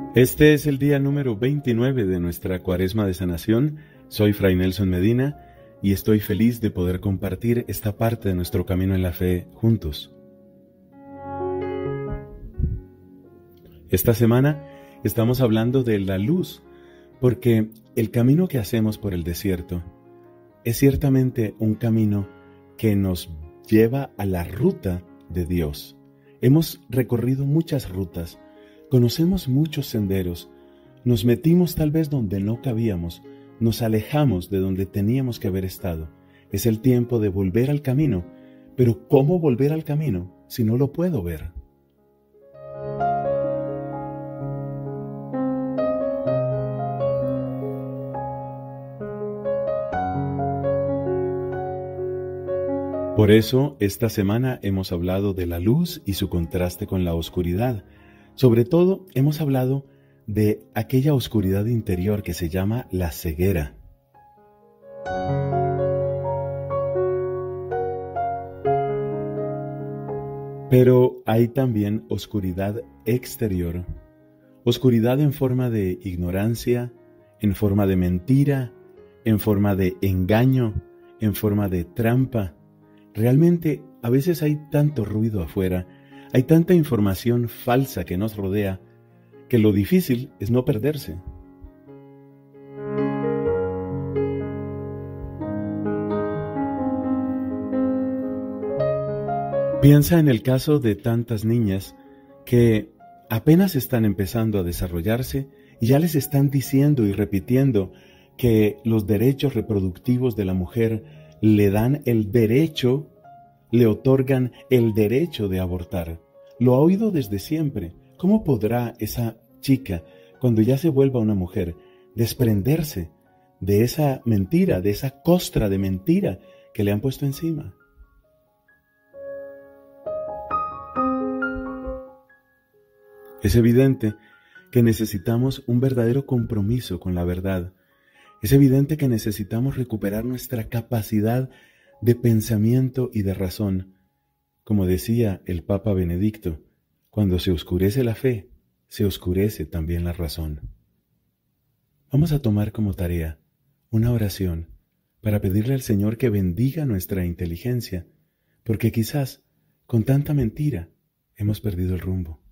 Este es el día número 29 de nuestra Cuaresma de Sanación. Soy Fray Nelson Medina y estoy feliz de poder compartir esta parte de nuestro camino en la fe juntos. Esta semana estamos hablando de la luz, porque el camino que hacemos por el desierto es ciertamente un camino que nos lleva a la ruta de Dios. Hemos recorrido muchas rutas, conocemos muchos senderos, nos metimos tal vez donde no cabíamos, nos alejamos de donde teníamos que haber estado. Es el tiempo de volver al camino, pero ¿cómo volver al camino si no lo puedo ver? Por eso, esta semana hemos hablado de la luz y su contraste con la oscuridad. Sobre todo, hemos hablado de aquella oscuridad interior que se llama la ceguera. Pero hay también oscuridad exterior, oscuridad en forma de ignorancia, en forma de mentira, en forma de engaño, en forma de trampa. Realmente, a veces hay tanto ruido afuera, hay tanta información falsa que nos rodea, que lo difícil es no perderse. Piensa en el caso de tantas niñas que apenas están empezando a desarrollarse y ya les están diciendo y repitiendo que los derechos reproductivos de la mujer le dan el derecho, le otorgan el derecho de abortar. Lo ha oído desde siempre. ¿Cómo podrá esa chica, cuando ya se vuelva una mujer, desprenderse de esa mentira, de esa costra de mentira que le han puesto encima? Es evidente que necesitamos un verdadero compromiso con la verdad. Es evidente que necesitamos recuperar nuestra capacidad de pensamiento y de razón. Como decía el Papa Benedicto, cuando se oscurece la fe, se oscurece también la razón. Vamos a tomar como tarea una oración para pedirle al Señor que bendiga nuestra inteligencia, porque quizás con tanta mentira hemos perdido el rumbo.